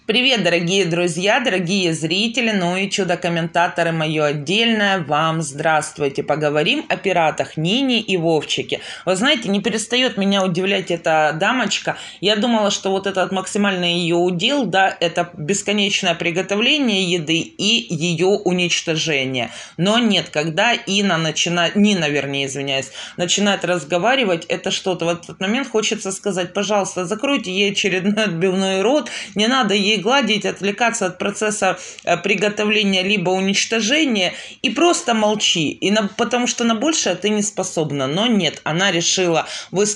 Привет, дорогие друзья, дорогие зрители, ну и чудо-комментаторы мое отдельное, вам здравствуйте. Поговорим о пиратах Нине и Вовчике. Вы знаете, не перестает меня удивлять эта дамочка. Я думала, что вот этот максимальный ее удел, да, это бесконечное приготовление еды и ее уничтожение. Но нет, когда Нина, начинает разговаривать, это что-то. В этот момент хочется сказать: пожалуйста, закройте ей очередной отбивной рот, не надо ей гладить, отвлекаться от процесса приготовления либо уничтожения, и просто молчи, потому что на большее ты не способна. Но нет, она решила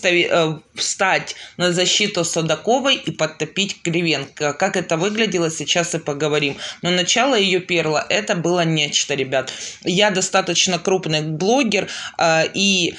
встать на защиту Судаковой и подтопить Кривенко. Как это выглядело, сейчас и поговорим. Но начало ее перла, это было нечто, ребят. Я достаточно крупный блогер и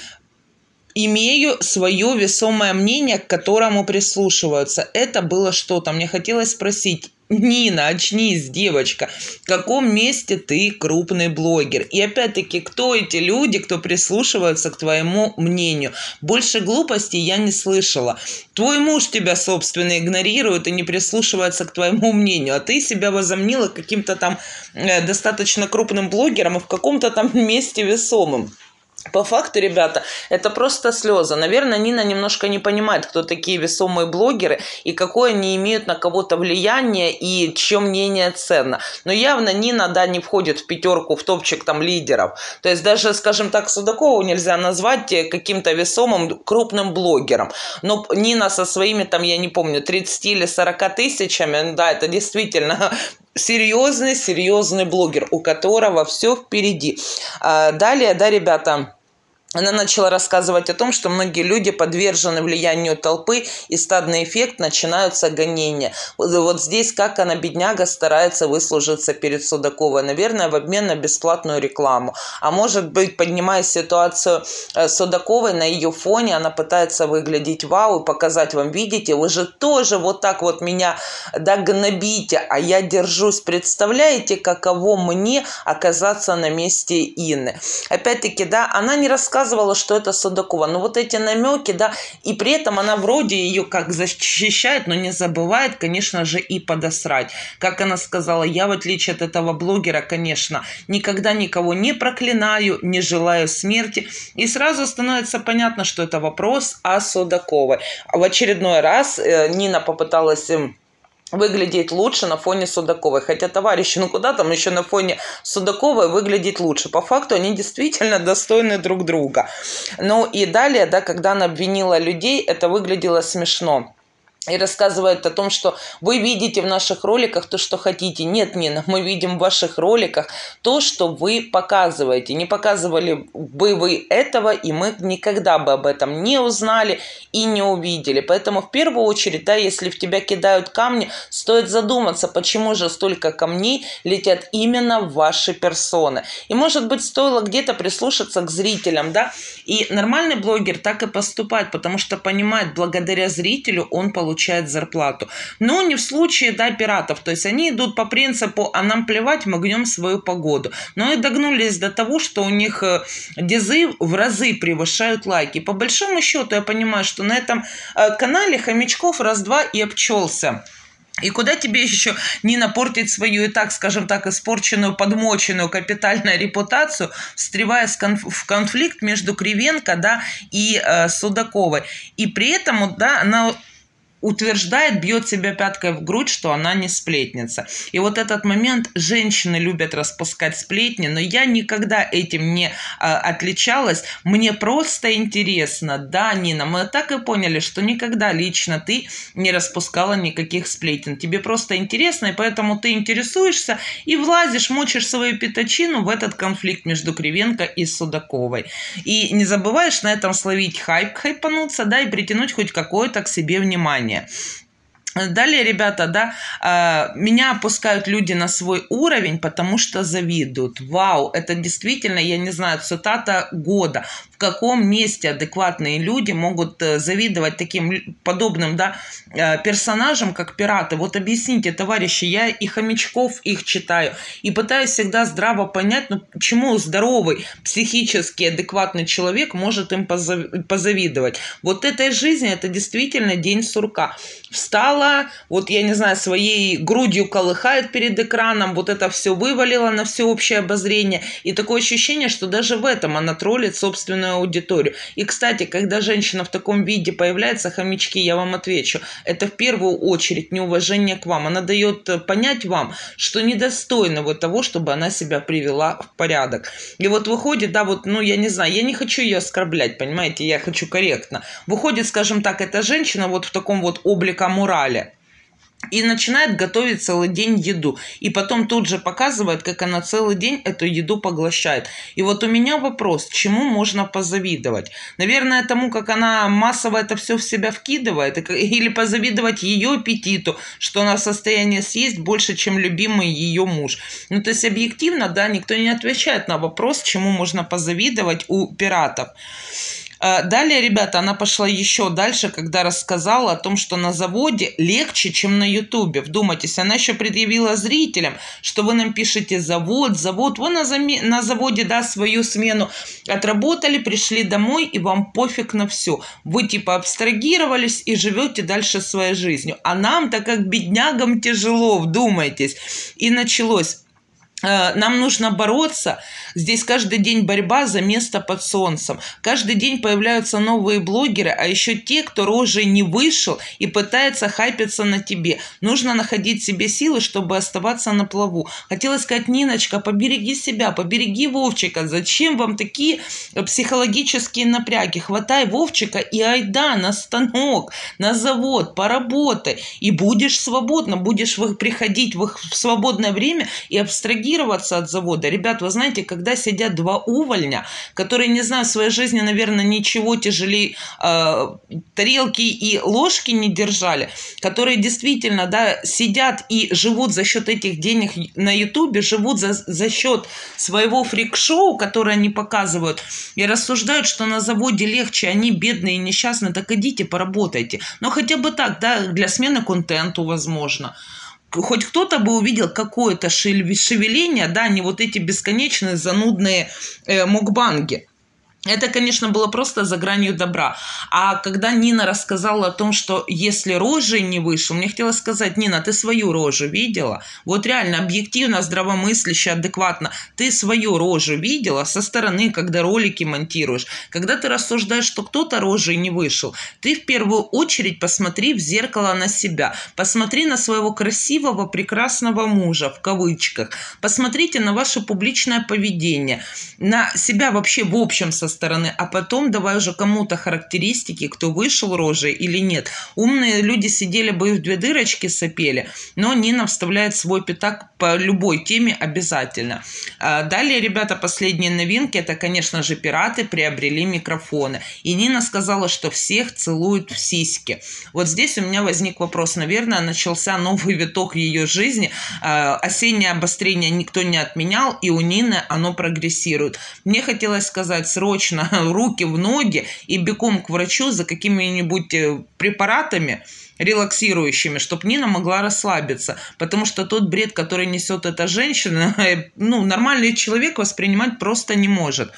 имею свое весомое мнение, к которому прислушиваются. Это было что-то. Мне хотелось спросить: Нина, очнись, девочка, в каком месте ты крупный блогер? И опять-таки, кто эти люди, кто прислушиваются к твоему мнению? Больше глупостей я не слышала. Твой муж тебя, собственно, игнорирует и не прислушивается к твоему мнению, а ты себя возомнила каким-то там достаточно крупным блогером и в каком-то там месте весомым. По факту, ребята, это просто слезы. Наверное, Нина немножко не понимает, кто такие весомые блогеры и какое они имеют на кого-то влияние и чье мнение ценно. Но явно Нина, да, не входит в пятерку, в топчик там лидеров. То есть даже, скажем так, Судакову нельзя назвать каким-то весомым крупным блогером. Но Нина со своими там, я не помню, 30 или 40 тысячами, да, это действительно серьезный блогер, у которого все впереди. Далее, да, ребята, она начала рассказывать о том, что многие люди подвержены влиянию толпы, и стадный эффект, начинаются гонения. Вот здесь как она, бедняга, старается выслужиться перед Судаковой. Наверное, в обмен на бесплатную рекламу. А может быть, поднимая ситуацию Судаковой на ее фоне, она пытается выглядеть вау и показать вам: видите, вы же тоже вот так вот меня, да, гнобите, а я держусь. Представляете, каково мне оказаться на месте Инны? Опять-таки, да, она не рассказывала, что это Судакова. Но вот эти намеки, да, и при этом она вроде ее как защищает, но не забывает, конечно же, и подосрать. Как она сказала: я, в отличие от этого блогера, конечно, никогда никого не проклинаю, не желаю смерти. И сразу становится понятно, что это вопрос о Судаковой. В очередной раз Нина попыталась выглядеть лучше на фоне Судаковой. Хотя, товарищи, ну куда там еще на фоне Судаковой выглядеть лучше? По факту они действительно достойны друг друга. Ну и далее, да, когда она обвинила людей, это выглядело смешно. И рассказывает о том, что вы видите в наших роликах то, что хотите. Нет, Нина, мы видим в ваших роликах то, что вы показываете. Не показывали бы вы этого, и мы никогда бы об этом не узнали и не увидели. Поэтому в первую очередь, да, если в тебя кидают камни, стоит задуматься, почему же столько камней летят именно в ваши персоны. И, может быть, стоило где-то прислушаться к зрителям, да. И нормальный блогер так и поступает, потому что понимает, благодаря зрителю он получает зарплату. Но не в случае, да, пиратов. То есть они идут по принципу: а нам плевать, мы гнем свою погоду. Но и догнулись до того, что у них дизы в разы превышают лайки. По большому счету я понимаю, что на этом канале хомячков раз-два и обчелся. И куда тебе еще, Нина, портить свою и так, скажем так, испорченную, подмоченную капитальную репутацию, встревая в конфликт между Кривенко, да, и Судаковой. И при этом, да, она утверждает, бьет себя пяткой в грудь, что она не сплетница. И вот этот момент: женщины любят распускать сплетни, но я никогда этим не отличалась. Мне просто интересно. Да, Нина, мы так и поняли, что никогда лично ты не распускала никаких сплетен. Тебе просто интересно, и поэтому ты интересуешься и влазишь, мочишь свою пятачину в этот конфликт между Кривенко и Судаковой. И не забываешь на этом словить хайп, хайпануться, да, и притянуть хоть какое-то к себе внимание. Далее, ребята, да, меня опускают люди на свой уровень, потому что завидуют. Вау, это действительно, я не знаю, цитата года. В каком месте адекватные люди могут завидовать таким подобным, да, персонажам, как пираты? Вот объясните, товарищи, я и хомячков их читаю, и пытаюсь всегда здраво понять, ну, почему здоровый, психически адекватный человек может им позавидовать. Вот этой жизни это действительно день сурка. Встала встала, вот я не знаю, своей грудью колыхает перед экраном, вот это все вывалила на всеобщее обозрение. И такое ощущение, что даже в этом она троллит собственную аудиторию. И, кстати, когда женщина в таком виде появляется, хомячки, я вам отвечу, это в первую очередь неуважение к вам. Она дает понять вам, что недостойно вы того, чтобы она себя привела в порядок. И вот выходит, да, вот, ну, я не знаю, я не хочу ее оскорблять, понимаете, я хочу корректно. Выходит, скажем так, эта женщина вот в таком вот обликоморале и начинает готовить целый день еду. И потом тут же показывает, как она целый день эту еду поглощает. И вот у меня вопрос, чему можно позавидовать? Наверное, тому, как она массово это все в себя вкидывает, или позавидовать ее аппетиту, что она в состоянии съесть больше, чем любимый ее муж. Ну, то есть объективно, да, никто не отвечает на вопрос, чему можно позавидовать у пиратов. Далее, ребята, она пошла еще дальше, когда рассказала о том, что на заводе легче, чем на Ютубе. Вдумайтесь, она еще предъявила зрителям, что вы нам пишете завод. Вы на заводе, да, свою смену отработали, пришли домой, и вам пофиг на все. Вы типа абстрагировались и живете дальше своей жизнью. А нам-то как беднягам тяжело, вдумайтесь. И началось. Нам нужно бороться. Здесь каждый день борьба за место под солнцем. Каждый день появляются новые блогеры, а еще те, кто рожей не вышел и пытается хайпиться на тебе. Нужно находить в себе силы, чтобы оставаться на плаву. Хотела сказать, Ниночка, побереги себя, побереги Вовчика. Зачем вам такие психологические напряги? Хватай Вовчика и айда на станок, на завод, поработай. И будешь свободна, будешь приходить в свободное время и абстрагироваться от завода. Ребят, вы знаете, когда сидят два увольня, которые, не знаю, в своей жизни, наверное, ничего тяжелее тарелки и ложки не держали, которые действительно, да, сидят и живут за счет этих денег на Ютубе, живут за счет своего фрик-шоу, которое они показывают, и рассуждают, что на заводе легче, они бедные и несчастные, так идите, поработайте. Но хотя бы так, да, для смены контенту, возможно. Хоть кто-то бы увидел какое-то шевеление, да, не вот эти бесконечные занудные мукбанги. Это, конечно, было просто за гранью добра. А когда Нина рассказала о том, что если рожей не вышел, мне хотелось сказать, Нина, ты свою рожу видела? Вот реально, объективно, здравомысляще, адекватно. Ты свою рожу видела со стороны, когда ролики монтируешь? Когда ты рассуждаешь, что кто-то рожей не вышел, ты в первую очередь посмотри в зеркало на себя. Посмотри на своего красивого, прекрасного мужа, в кавычках. Посмотрите на ваше публичное поведение, на себя вообще в общем состоянии стороны, а потом давай уже кому-то характеристики, кто вышел рожей или нет. Умные люди сидели бы и в две дырочки сопели, но Нина вставляет свой пятак по любой теме обязательно. Далее, ребята, последние новинки, это, конечно же, пираты приобрели микрофоны. И Нина сказала, что всех целуют в сиськи. Вот здесь у меня возник вопрос. Наверное, начался новый виток ее жизни. Осеннее обострение никто не отменял, и у Нины оно прогрессирует. Мне хотелось сказать срочно руки в ноги и бегом к врачу за какими-нибудь препаратами релаксирующими, чтобы Нина могла расслабиться. Потому что тот бред, который несет эта женщина, ну, нормальный человек воспринимать просто не может.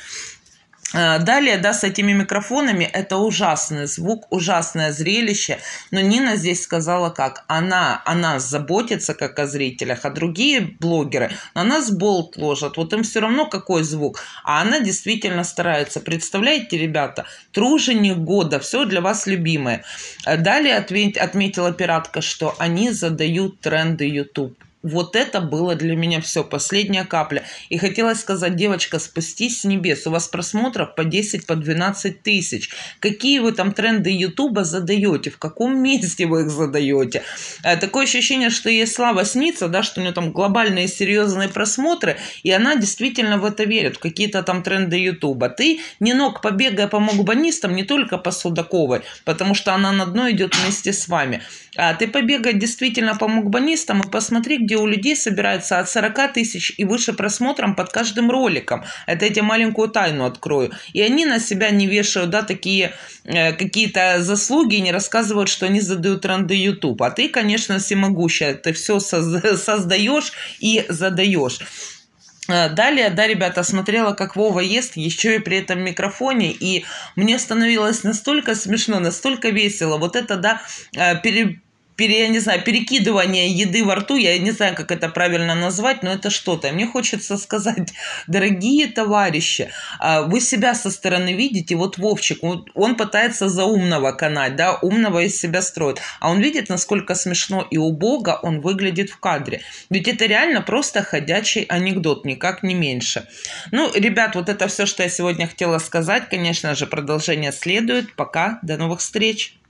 Далее, да, с этими микрофонами это ужасный звук, ужасное зрелище, но Нина здесь сказала как, она заботится как о зрителях, а другие блогеры на нас болт ложат, вот им все равно какой звук, а она действительно старается. Представляете, ребята, труженик года, все для вас любимое. Далее отметила пиратка, что они задают тренды YouTube. Вот это было для меня все, последняя капля. И хотелось сказать, девочка, спустись с небес. У вас просмотров по 10, по 12 тысяч. Какие вы там тренды Ютуба задаете? В каком месте вы их задаете? Такое ощущение, что ей слава снится, да, что у нее там глобальные серьезные просмотры, и она действительно в это верит, в какие-то там тренды Ютуба. Ты, Нинок, побегай по мукбанистам, не только по Судаковой, потому что она на дно идет вместе с вами. А ты побегай действительно по мукбанистам и посмотри, где у людей собирается от 40 тысяч и выше просмотром под каждым роликом. Это я тебе маленькую тайну открою. И они на себя не вешают, да, такие какие-то заслуги, и не рассказывают, что они задают тренды YouTube. А ты, конечно, всемогущая, ты все создаешь и задаешь. Далее, да, ребята, смотрела, как Вова ест, еще и при этом микрофоне, и мне становилось настолько смешно, настолько весело. Вот это, да, я не знаю, перекидывание еды во рту, я не знаю, как это правильно назвать, но это что-то. Мне хочется сказать, дорогие товарищи, вы себя со стороны видите, вот Вовчик, он пытается за умного канать, да, умного из себя строит, а он видит, насколько смешно и убого он выглядит в кадре. Ведь это реально просто ходячий анекдот, никак не меньше. Ну, ребят, вот это все, что я сегодня хотела сказать. Конечно же, продолжение следует. Пока, до новых встреч.